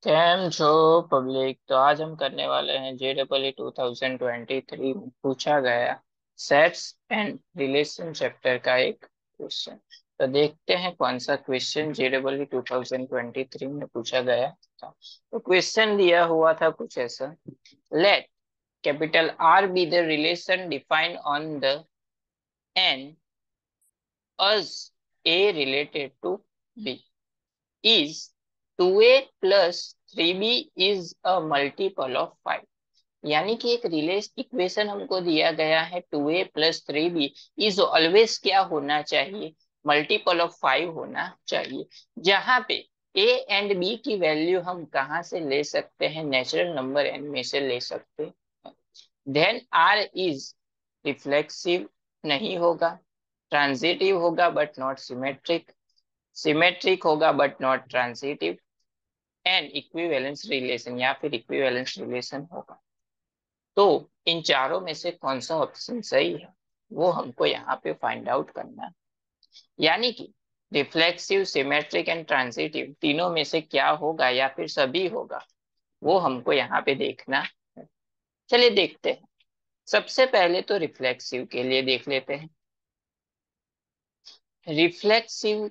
Cam छो public. तो आज हम करने वाले हैं JEE 2023 में पूछा गया सेट्स एंड रिलेशन चैप्टर का एक क्वेश्चन। तो देखते हैं कौन सा क्वेश्चन JEE 2023 में पूछा गया था। तो क्वेश्चन दिया हुआ था कुछ ऐसा। Let capital R be the relation defined on the N as A related to B is 2A plus 3B is a multiple of 5। यानी कि एक रिलेस इक्वेशन हमको दिया गया है 2A plus 3B is always क्या होना चाहिए, मल्टीपल ऑफ 5 होना चाहिए। जहां पे A एंड B की वैल्यू हम कहाँ से ले सकते हैं, नेचुरल नंबर n में से ले सकते हैं। देन R इज रिफ्लेक्सिव नहीं होगा, ट्रांजिटिव होगा बट नॉट सिमेट्रिक, सिमेट्रिक होगा but not transitive, and equivalence relation या फिर इक्विवेलेंस रिलेशन होगा। तो इन चारों में से कौन सा ऑप्शन सही है वो हमको यहाँ पे फाइंड आउट करना है। यानी कि रिफ्लेक्सिव, सिमेट्रिक एंड ट्रांजिटिव तीनों में से क्या होगा या फिर सभी होगा वो हमको यहाँ पे देखना है। चलिए देखते हैं। सबसे पहले तो रिफ्लेक्सिव के लिए देख लेते हैं। रिफ्लेक्सिव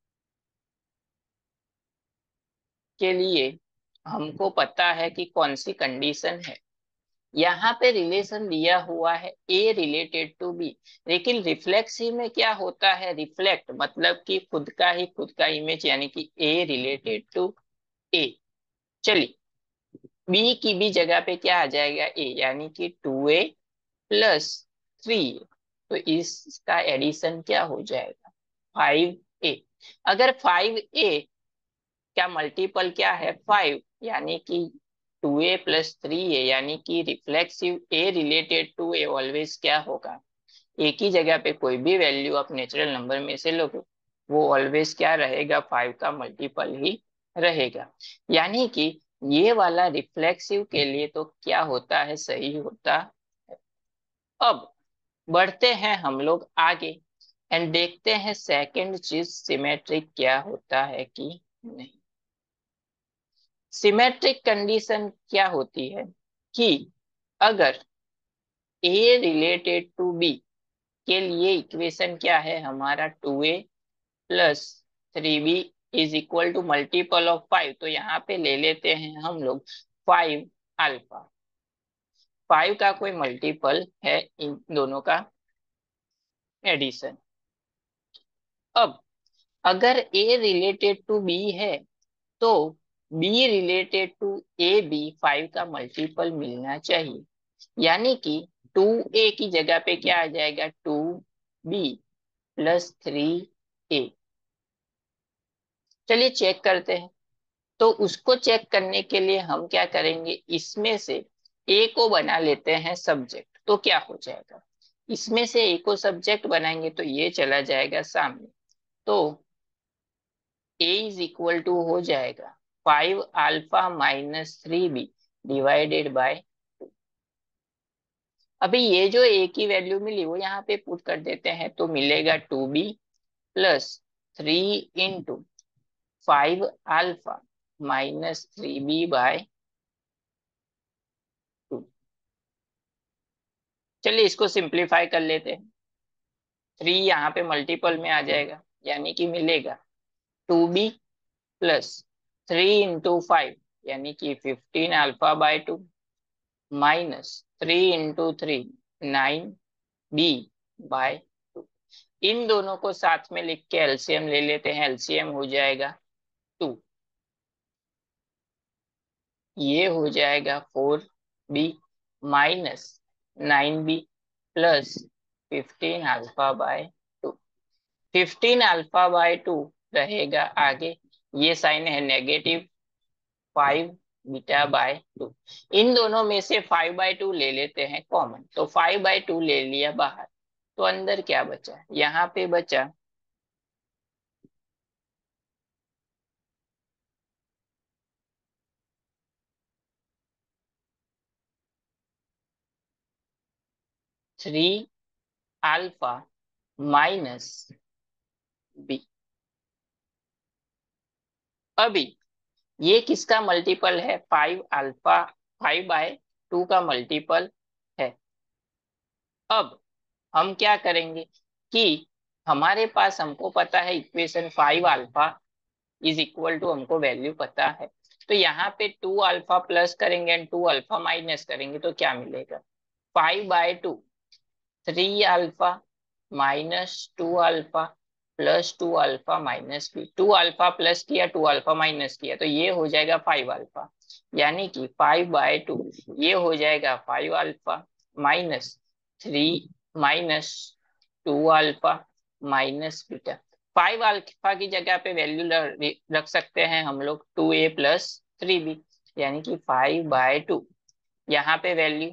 के लिए हमको पता है कि कौन सी कंडीशन है। यहाँ पे रिलेशन दिया हुआ है ए रिलेटेड टू बी, लेकिन रिफ्लेक्सिव में क्या होता है, रिफ्लेक्ट मतलब कि खुद का इमेज, यानी कि ए रिलेटेड टू ए। चलिए बी की भी जगह पे क्या आ जाएगा, ए, यानी कि 2A प्लस 3। तो इसका एडिशन क्या हो जाएगा, 5A। अगर 5A क्या मल्टीपल क्या है 5, यानी कि 2A प्लस 3A, यानी कि reflexive A related to A always क्या होगा, एक ही जगह पे कोई भी वैल्यू आप नेचुरल नंबर में से लोगे वो ऑलवेज क्या रहेगा, 5 का मल्टीपल ही रहेगा। यानी कि ये वाला रिफ्लेक्सिव के लिए तो क्या होता है, सही होता है। अब बढ़ते हैं हम लोग आगे एंड देखते हैं सेकंड चीज सिमेट्रिक क्या होता है कि नहीं। सिमेट्रिक कंडीशन क्या होती है कि अगर ए रिलेटेड टू बी के लिए इक्वेशन क्या है हमारा, 2A plus 3B is equal to multiple of 5। तो यहाँ पे ले लेते हैं हम लोग 5 अल्फा। 5 का कोई मल्टीपल है इन दोनों का एडिशन। अब अगर ए रिलेटेड टू बी है तो B related to A B 5 का मल्टीपल मिलना चाहिए। यानी कि 2A की जगह पे क्या आ जाएगा, 2B प्लस 3A। चलिए चेक करते हैं। तो उसको चेक करने के लिए हम क्या करेंगे, इसमें से ए को बना लेते हैं सब्जेक्ट। तो क्या हो जाएगा, इसमें से ए को सब्जेक्ट बनाएंगे तो ये चला जाएगा सामने। तो ए इज इक्वल टू हो जाएगा 5 alpha minus 3B divided by. अभी ये जो ए की वैल्यू मिली वो यहाँ पे पुट कर देते हैं तो मिलेगा 2B plus 3 into 5 alpha minus 3B by 2। चलिए इसको सिंप्लीफाई कर लेते हैं। 3 यहाँ पे मल्टीपल में आ जाएगा, यानी कि मिलेगा 2B प्लस 3 इंटू 5, यानी कि 15 alpha by 2 minus 3 into 3 9B by 2। इन दोनों को साथ में लिख के एलसीएम ले लेते हैं। एलसीएम हो जाएगा 2, ये हो जाएगा 4B minus 9B plus 15 alpha by 2। 15 alpha by 2 रहेगा आगे, ये साइन है नेगेटिव, 5 बीटा बाय 2। इन दोनों में से 5/2 ले लेते हैं कॉमन, तो 5/2 ले लिया बाहर। तो अंदर क्या बचा, यहाँ पे बचा 3 अल्फा माइनस B। अभी ये किसका मल्टीपल है? 5 अल्फा, 5/2 का मल्टीपल है। अब हम क्या करेंगे कि हमारे पास, हमको पता है equation 5 alpha is equal to, हमको वैल्यू पता है। तो यहाँ पे 2 अल्फा प्लस करेंगे एंड 2 अल्फा माइनस करेंगे तो क्या मिलेगा? 5/2, 3 alpha minus 2 alpha plus 2 alpha minus B. 2 alpha plus किया, 2 अल्फा माइनस किया, तो ये हो जाएगा 5 अल्फा। यानी कि 5/2 ये हो जाएगा 5 alpha minus 3 - 2 alpha minus beta. 5 alpha की जगह पे वैल्यू रख सकते हैं हम लोग 2a + 3b, यानी कि 5/2। यहाँ पे value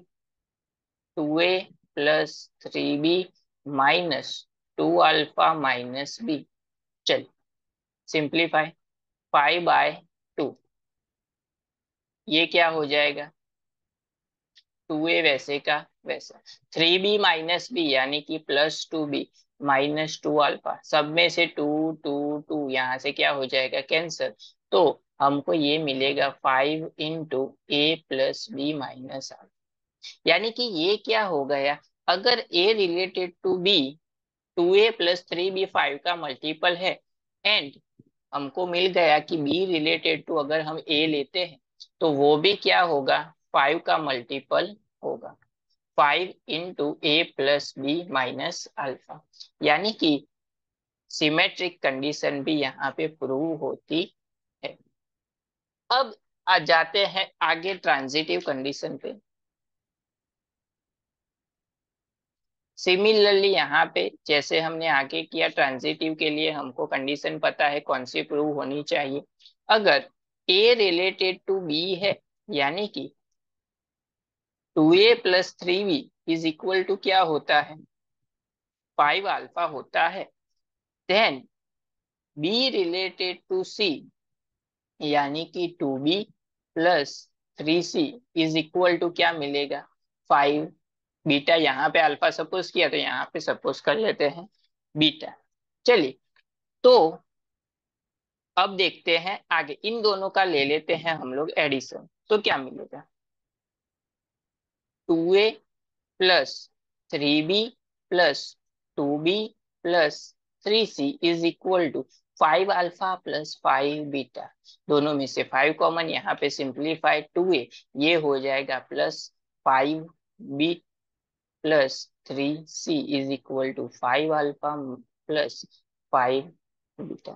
2a + 3b minus 2 alpha minus B. चल, सिंप्लीफाई। 5/2 ये क्या हो जाएगा? 2a वैसे का वैसा, 3b - b यानी कि +2b माइनस 2 अल्फा, सब में से 2 2 2 यहाँ से क्या हो जाएगा? कैंसर। तो हमको ये मिलेगा 5 × a + b - यानी कि ये क्या हो गया? अगर a related to b, 2a + 3b 5 का मल्टीपल है, एंड हमको मिल गया कि b रिलेटेड टू अगर हम a लेते हैं तो वो भी क्या होगा? 5 का मल्टीपल होगा। 5 × a + b - अल्फा, यानी कि सिमेट्रिक कंडीशन भी यहाँ पे प्रूव होती है। अब आ जाते हैं आगे ट्रांजिटिव कंडीशन पे। सिमिलरली यहाँ पे जैसे हमने आगे किया, ट्रांजिटिव के लिए हमको कंडीशन पता है कौन सी प्रूव होनी चाहिए। अगर a रिलेटेड टू b है, यानी कि 2a + 3b is equal to क्या होता है? 5 अल्फा होता है। Then b related to c, यानी कि 2b + 3c is equal to क्या मिलेगा? 5। बीटा यहाँ पे अल्फा सपोज किया तो यहाँ पे सपोज कर लेते हैं बीटा। चलिए, तो अब देखते हैं आगे, इन दोनों का ले लेते हैं हम लोग एडिशन, तो क्या मिलेगा? 2a + 3b + 2b + 3c is equal to 5 alpha + 5 beta. दोनों में से 5 कॉमन, यहाँ पे सिंप्लीफाई 2a, ये हो जाएगा +5b + 3c is equal to 5 alpha + 5 beta.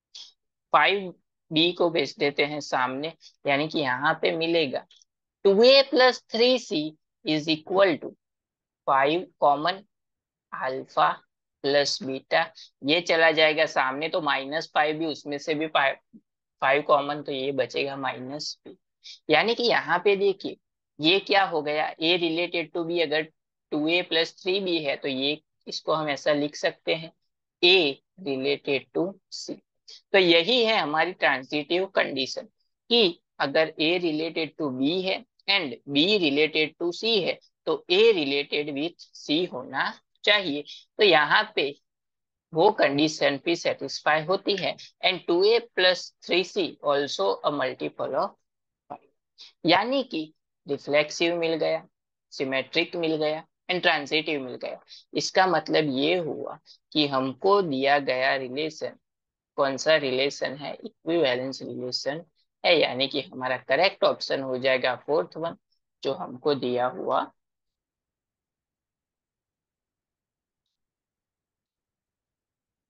5b को भेज देते हैं सामने, यानी कि यहाँ पे मिलेगा 2a + 3c is equal to 5 common, alpha plus beta, ये चला जाएगा सामने तो -5 भी, उसमें से भी 5 कॉमन, तो ये बचेगा -b। यानी कि यहाँ पे देखिए ये क्या हो गया? a रिलेटेड टू b, अगर 2a + 3b है तो ये, इसको हम ऐसा लिख सकते हैं a रिलेटेड टू c। तो यही है हमारी ट्रांजिटिव कंडीशन कि अगर a रिलेटेड टू b है and b related to c है तो a रिलेटेड विथ c होना चाहिए। तो यहाँ पे वो कंडीशन भी सेटिस्फाई होती है, and 2a + 3c also a multiple of 5। यानी कि रिफ्लेक्सिव मिल गया, सिमेट्रिक मिल गया एंड ट्रांजिटिव मिल गया। इसका मतलब ये हुआ कि हमको दिया गया रिलेशन कौन सा रिलेशन है? इक्विवेलेंस रिलेशन है, यानी कि हमारा करेक्ट ऑप्शन हो जाएगा फोर्थ वन जो हमको दिया हुआ